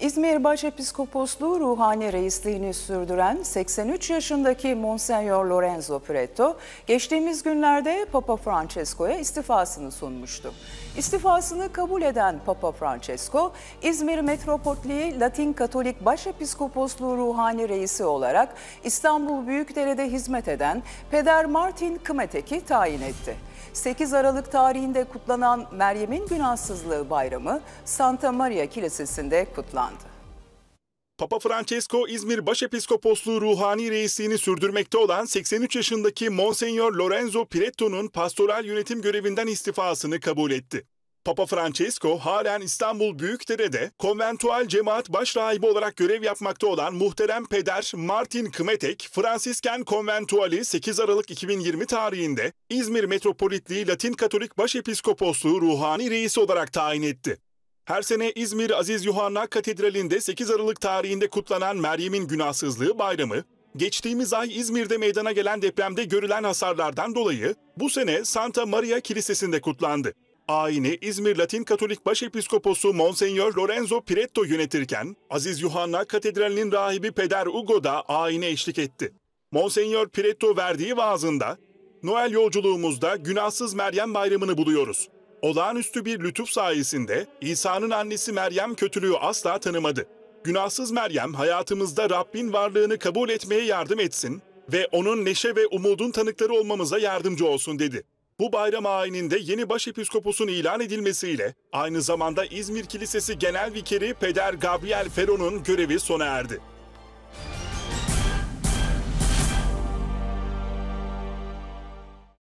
İzmir Başepiskoposluğu ruhani reisliğini sürdüren 83 yaşındaki Monseñor Lorenzo Piretto, geçtiğimiz günlerde Papa Francesco'ya istifasını sunmuştu. İstifasını kabul eden Papa Francesco, İzmir Metropolitliği Latin Katolik Başepiskoposluğu ruhani reisi olarak İstanbul Büyükdere'de hizmet eden Peder Martin Kmetek'i tayin etti. 8 Aralık tarihinde kutlanan Meryem'in Günahsızlığı Bayramı Santa Maria Kilisesi'nde kutlandı. Papa Francesco, İzmir Başepiskoposluğu ruhani reisliğini sürdürmekte olan 83 yaşındaki Monseñor Lorenzo Piretto'nun pastoral yönetim görevinden istifasını kabul etti. Papa Francesco, halen İstanbul Büyükdere'de konventual cemaat başrahibi olarak görev yapmakta olan muhterem Peder Martin Kmetek, Fransisken konventuali 8 Aralık 2020 tarihinde İzmir Metropolitliği Latin Katolik Başepiskoposluğu ruhani reisi olarak tayin etti. Her sene İzmir Aziz Yuhanna Katedrali'nde 8 Aralık tarihinde kutlanan Meryem'in Günahsızlığı Bayramı, geçtiğimiz ay İzmir'de meydana gelen depremde görülen hasarlardan dolayı bu sene Santa Maria Kilisesi'nde kutlandı. Ayini İzmir Latin Katolik Başepiskoposu Monseñor Lorenzo Piretto yönetirken, Aziz Yuhanna Katedrali'nin rahibi Peder Ugo da ayine eşlik etti. Monseñor Piretto verdiği vaazında, Noel yolculuğumuzda günahsız Meryem Bayramı'nı buluyoruz. Olağanüstü bir lütuf sayesinde İsa'nın annesi Meryem kötülüğü asla tanımadı. Günahsız Meryem hayatımızda Rabbin varlığını kabul etmeye yardım etsin ve onun neşe ve umudun tanıkları olmamıza yardımcı olsun dedi. Bu bayram ayininde yeni başepiskoposun ilan edilmesiyle aynı zamanda İzmir Kilisesi Genel Vikeri Peder Gabriel Ferro'nun görevi sona erdi.